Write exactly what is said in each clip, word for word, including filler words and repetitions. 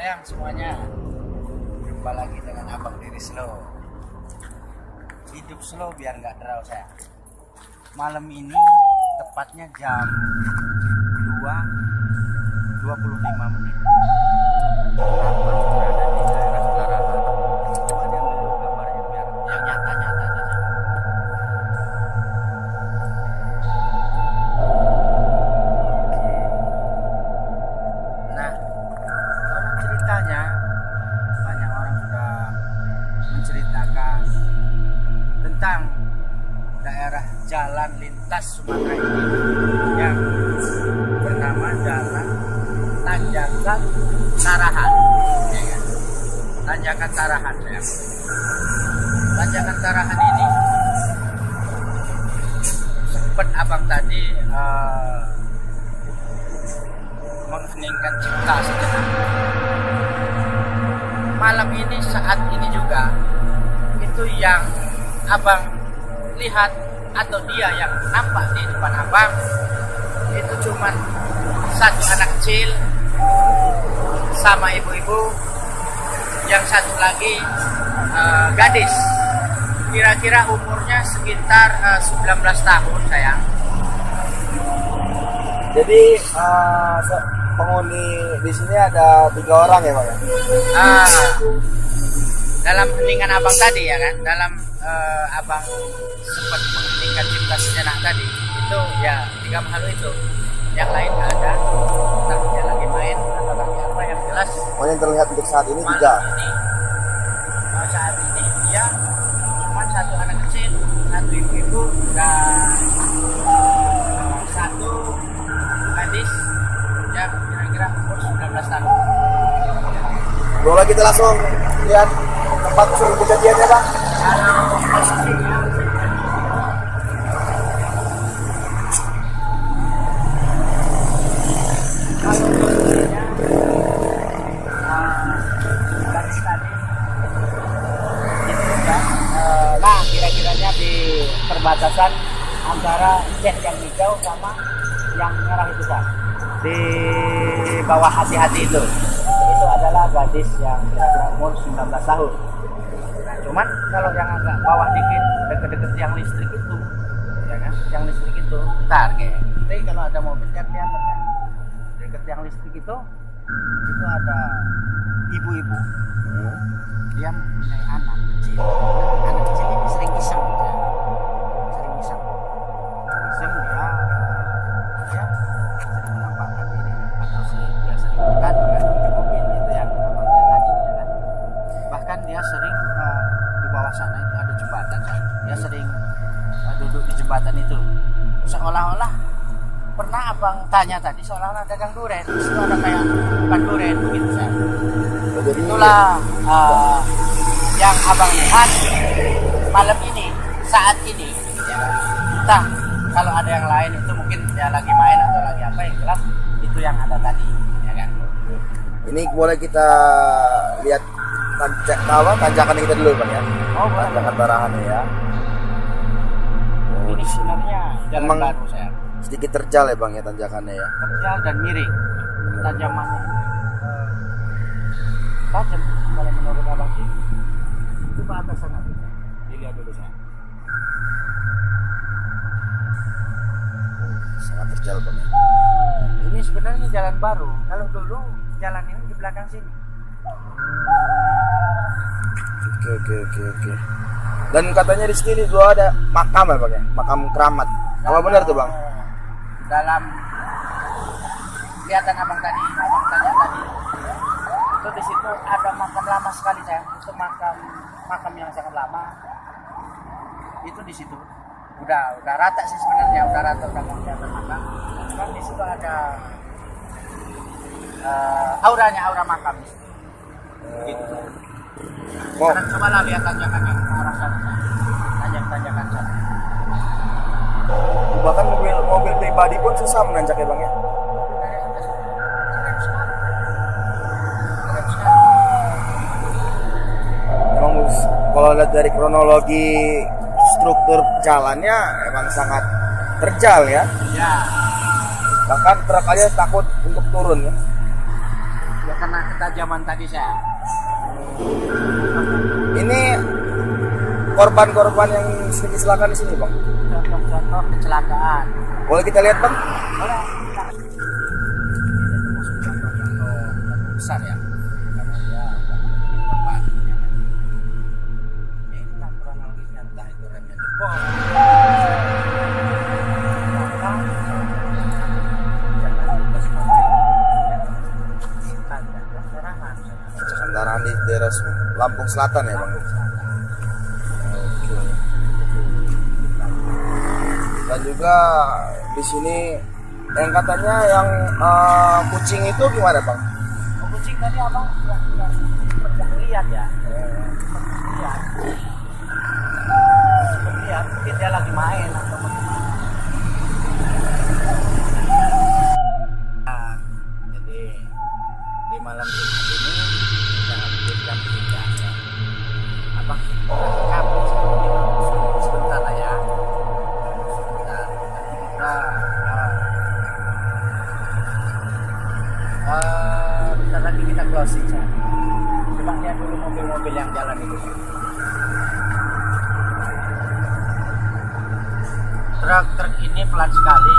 sayang semuanya, jumpa lagi dengan Abang Diri Slow. Hidup slow biar nggak draw sayang. Malam ini tepatnya jam dua dua puluh lima menit. Abang berada di daerah Tarahan. Coba diambil dulu gambarnya biar yang nyata-nyata aja. Nah, konon ceritanya banyak orang sudah menceritakan tentang daerah jalan lintas Sumatera ini yang bernama Jalan Tanjakan Tarahan, ya kan? Tanjakan Tarahan, ya. Tanjakan Tarahan ini sempat abang tadi uh, mengheningkan cipta sejenak. Malam ini, saat ini juga, itu yang abang lihat atau dia yang nampak di depan abang itu cuman satu anak kecil sama ibu-ibu, yang satu lagi uh, gadis, kira-kira umurnya sekitar uh, sembilan belas tahun sayang. Jadi uh, penghuni di sini ada tiga orang ya Pak ya? Uh, dalam heningan abang tadi ya kan, dalam uh, abang sempat mengheningkan cipta sejenak tadi, itu ya tiga makhluk itu, yang lain nggak ada, entah dia lagi main atau lagi apa, yang jelas. Oh, yang terlihat untuk saat ini tiga. Ini, oh, saat ini dia cuma satu anak kecil, satu ibu-ibu, dan uh, satu gadis yang kira-kira umur sembilan belas tahun. Boleh kita langsung lihat tempat kejadiannya Bang? Kalau posisinya nah kira-kiranya di perbatasan antara jet yang hijau sama yang merah itu kan, di bawah hati-hati itu itu adalah gadis yang kira-kira umur sembilan belas tahun. Nah, cuman kalau yang agak bawah dikit, deket-deket yang listrik itu ya kan, yang listrik itu ntar kayak tapi kalau ada mobil yang kelihatan kan, deket yang listrik itu itu ada ibu-ibu, hmm. dia mempunyai anak kecil. Anak kecil ini sering iseng, ya. sering iseng, iseng dia, dia sering menampakkan diri atau sering, dia sering bergantung di mobil itu yang abangnya tadi, ya kan. Bahkan dia sering uh, di bawah sana itu ada jembatan, dia sering uh, duduk di jembatan itu, seolah-olah pernah abang tanya tadi seolah-olah dagang duren, di situ ada kayak bukan duren begitu saya. Itulah uh, yang abang lihat malam ini, saat ini, ya. Entah kalau ada yang lain itu mungkin dia lagi main atau lagi apa, yang jelas itu yang ada tadi, ya kan. Ini boleh kita lihat tanjak, apa, tanjakan kita dulu Bang ya? Oh, tanjakan Tarahan ya. Oh, ini sebenarnya jalan emang baru saya. Sedikit terjal ya Bang ya tanjakannya ya? Terjal dan miring, tajamannya uh, tajam kalau menurut abang sih. Itu ke atas sana, dilihat dulu saya. Sangat terjal Bang ya. Ini sebenarnya jalan baru. Kalau dulu jalan ini di belakang sini. Oke oke oke oke. Dan katanya di sini juga ada makam ya Bang ya, makam keramat. Apa benar tuh Bang? Dalam kelihatan abang tadi, abang tanya tadi, itu di situ ada makam lama sekali saya. Itu makam makam yang sangat lama. Itu di situ. Udah udah rata sih sebenarnya, udah rata udah mau kelihatan makam. Kan di situ ada uh, auranya, aura makam. Begitu. Oh. Sekarang coba lah lihat tanjakan yang ke arah sana, tanjak-tanjakan sana. Bahkan mobil mobil pribadi pun susah menanjaknya Bang ya. Emang kalau lihat dari kronologi struktur jalannya emang sangat terjal ya. Ya. Bahkan truk aja takut untuk turun ya. Ya karena zaman tadi saya. Ini korban-korban yang sering kecelakaan di sini, Bang. Contoh-contoh kecelakaan. Boleh kita lihat, Bang? Boleh. Kita ini termasuk contoh-contoh besar ya. Karena dia korban. Ya inilah kronologisnya, entah itu remnya jebol. Kendaraan di daerah Lampung Selatan ya, Bang? Oke. Dan juga di sini yang katanya yang uh, kucing itu gimana, Bang? Oh, kucing tadi abang nggak nggak lihat ya? Lihat, lihat mungkin dia lagi main atau bagaimana. Nah, jadi di malam Jumat ini kita hampir jam tiga ya. Abang kamu sebentar lah ya. Sebentar. Kita uh, uh, bentar lagi kita closing ya. Coba lihat dulu mobil-mobil yang jalan itu. Truk-truk ini pelan sekali.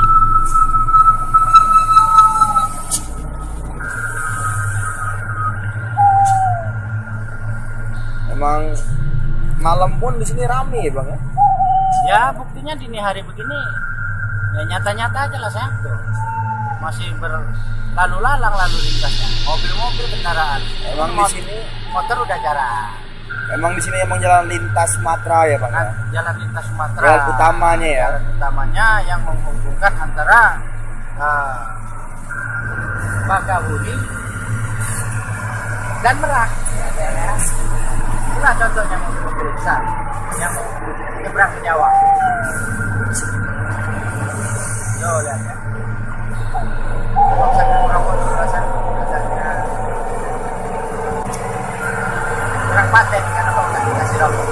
Emang malam pun di sini rame, Bang ya? Ya buktinya dini hari begini ya nyata-nyata aja lah sayang tuh masih berlalu lalang lalu lintasnya mobil-mobil kendaraan. Emang di sini motor udah jarang. Emang di sini emang jalan lintas Sumatera ya, Bang ya? Jalan lintas Sumatera. Jalan utamanya ya. Jalan utamanya yang menghubungkan antara uh, Bakahuni dan Merak. Ya, ya. Itulah contohnya mobil besar yang menyeberang ke Jawa. Yo lihat ya. Kalau saya merokok dulu rasanya, rasanya kurang paten karena kalau nggak dikasih rokok.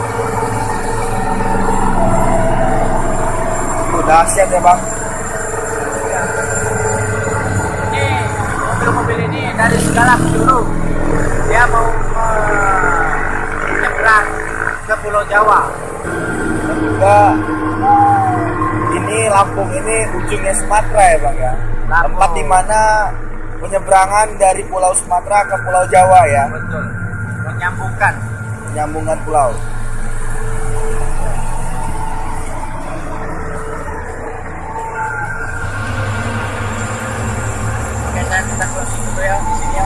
Itu dahsyat ya, Bang. Ini mobil-mobil ini dari segala penjuru dia mau menyeberang ke Pulau Jawa. Dan juga ini Lampung ini ujungnya Sumatera ya, Bang ya. Lampung. Tempat dimana penyeberangan dari Pulau Sumatera ke Pulau Jawa ya. Betul. Menyambungkan. Menyambungkan pulau. Oke, saya kita closing dulu ya di sini ya.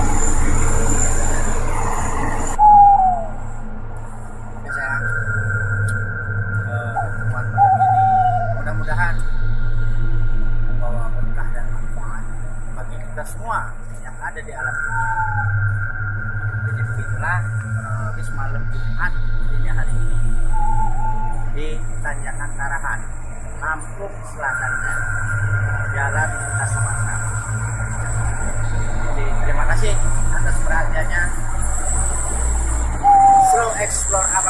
Oke sayang. Uh, pertemuan malam ini mudah-mudahan membawa berkah dan manfaat bagi kita semua yang ada di alam dunia. Jadi begitulah kronologis malam Jumat dini hari ini di Tanjakan Karahan, Lampung Selatan, Jalan Lintas Sumatera. Jadi terima kasih atas perhatiannya. Slow Explore